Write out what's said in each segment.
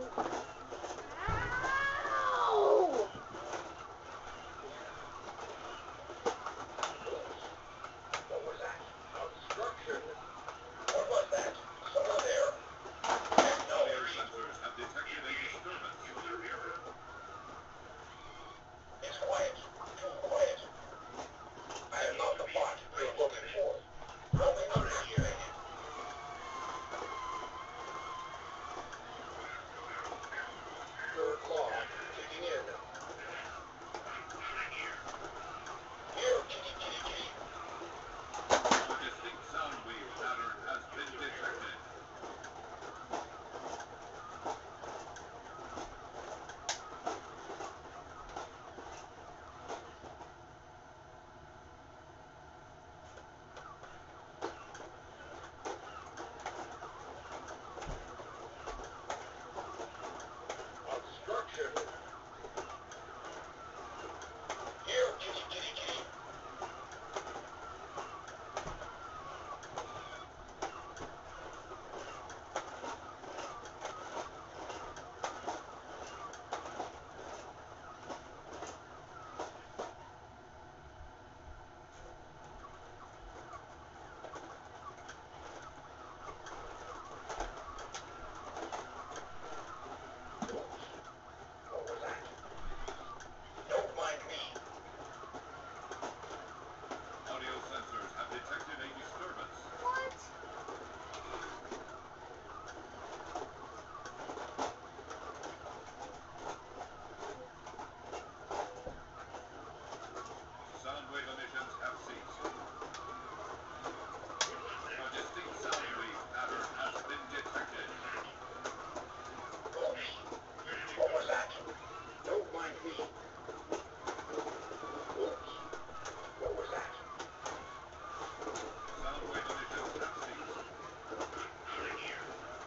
Ow! What was that? Obstruction. What was that? Someone there? Audio sensors have detected a disturbance. User error. It's quiet. Too quiet. I am not the bot you're looking for. Roaming unactivated. Third law kicking in. Here, kitty, kitty, kitty. A distinct sound wave pattern has been detected. Obstruction. Here, kitty, kitty, kitty. What was that? Don't mind me. Audio sensors have detected a disturbance. What? Sound wave emissions have ceased. A distinct sound wave pattern has been detected. Oops. What was that? Don't mind me. Oops. What was that? Sound wave emissions have ceased. Out of here.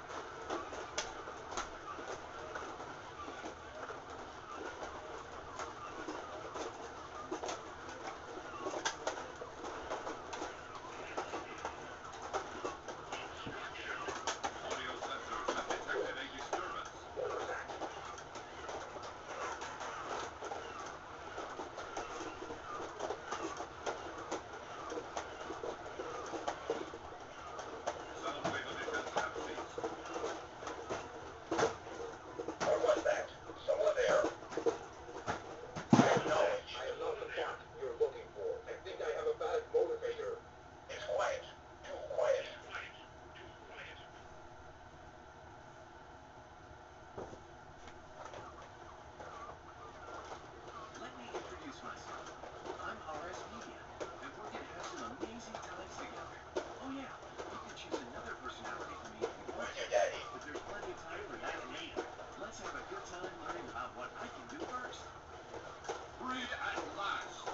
Audio sensors have detected a disturbance. What was that? Sound wave emissions have ceased. What was that? Someone there? Acknowledge. I am not the bot you're looking for. I think I have a valid motivator. It's quiet. Too quiet. Too quiet. Let me introduce myself. I'm RS Media, and we're going to have some amazing times together. Oh yeah, you can choose another personality for me if you want Where's to, your daddy? but there's plenty of time for that later. Let's have a good time learning about what I can do first. Free at last.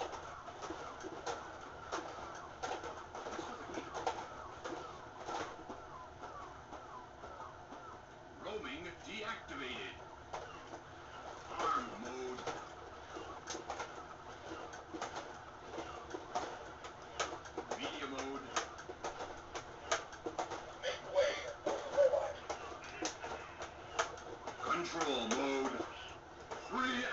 This wasn't me. Roaming deactivated. Arm mode. Media mode. Make way for the robot. Control mode. Free